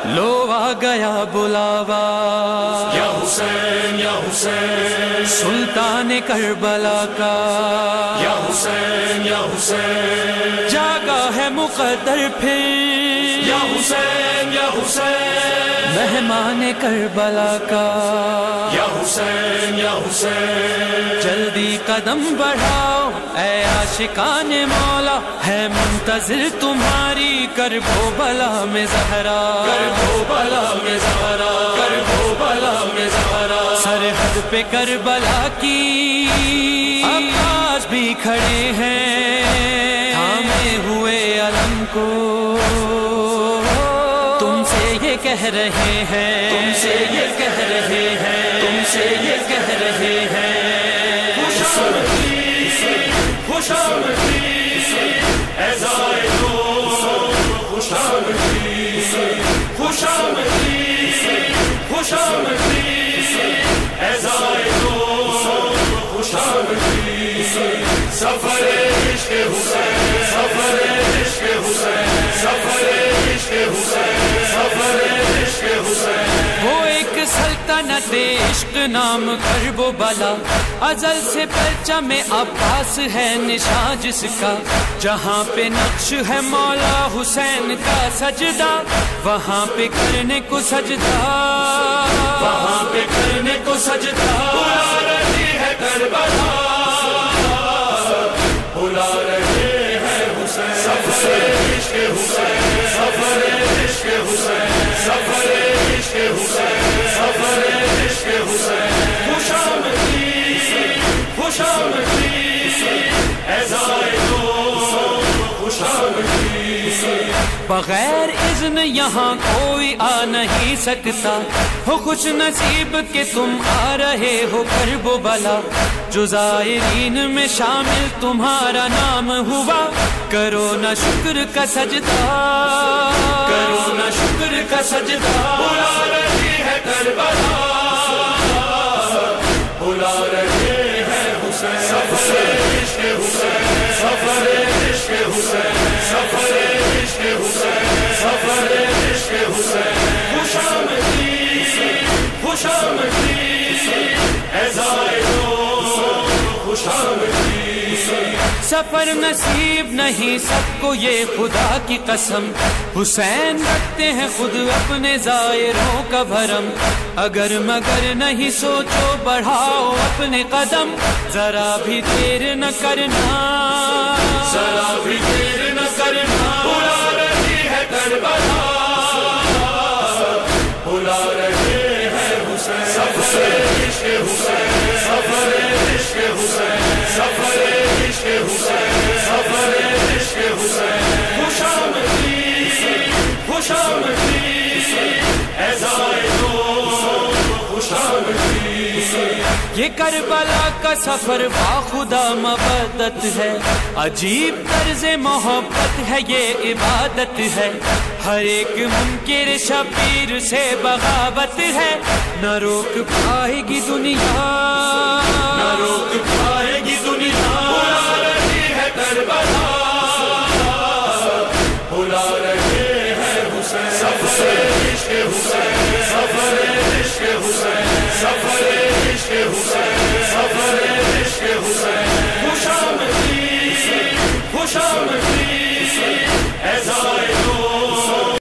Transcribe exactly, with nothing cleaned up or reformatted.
لو آ گیا بلاوا یا حسین یا حسین سلطان کربلا کا، یا حسین یا حسین جاگا ہے مقدر پھر، یا حسین یا حسین مہمان کربلا کا، یا حسین یا حسین جلدی قدم بڑھاؤ اے عاشقان مولا، ہے منتظر تمہاری کربو بلا میں زہرا، کربو بلا میں زہرا، کربو بلا میں زہرا، سرحد پہ کربلا کی عباس بھی کھڑے ہیں تھامے ہوئے علم کو، تم سے یہ کہہ رہے ہیں، تم سے یہ کہہ رہے ہیں، تم سے یہ کہہ رہے ہیں، خوش آمدید خوش آمدید اے زائرون، خوش آمدید خوش آمدید خوش آمدید اے زائرون، خوش آمدید سفر عشق حسین، سفر عشق حسین، سفر عشق حسین، سفر عشق حسین، وہ ایک سلطنت عشق نام کرب و بلا، ازل سے پرچم عباس ہے نشاں جس کا، جہاں پہ نقش ہے مولا حسین کا سجدہ، وہاں پہ کرنے کو سجدہ، وہاں پہ کرنے کو سجدہ، بلا رہی ہے کربلا، بلا رہے ہیں حسین، سفر عشق حسین، سفر عشق حسین، سفر عشق حسین، سفر عشق حسین، خوش آمدید خوش آمدید اے زائرون، خوش آمدید، بغیر اذن یہاں کوئی آ نہیں سکتا، ہو خوش نصیب کہ تم آ رہے ہو کرب و بلا، جو زائرین میں شامل تمہارا نام ہوا، کرو نہ شکر کا سجدہ، کرو نہ شکر کا سجدہ، بلا رہی ہے کربلا، بلا رہے ہیں حسین، سفر عشق حسین، سفر عشق حسین، سفر عشق حسین، سفر عشق حسین، خوش آمدید خوش آمدید اے زائرون، خوش آمدید، سفر نصیب نہیں سب کو یہ خدا کی قسم، حسین رکھتے ہیں خود اپنے زائروں کا بھرم، اگر مگر نہیں سوچو بڑھاؤ اپنے قدم، ذرا بھی دیر نہ کرنا، ذرا بھی دیر نہ کرنا، بلا رہی ہے کربلا، بلا رہے ہیں حسین، سفر عشق حسین، سفر عشق حسین، سفر عشق حسین، سفر عشق حسین، خوش آمدید خوش آمدید اے زائرون، خوش آمدید، یہ کربلا کا سفر باخدا مودت ہے، عجیب طرز محبت ہے، یہ عبادت ہے، ہر ایک منکر شبیر سے بغاوت ہے، نہ روک پائے گی دنیا، نہ روک پائے گی دنیا، بلا رہی ہے کربلا،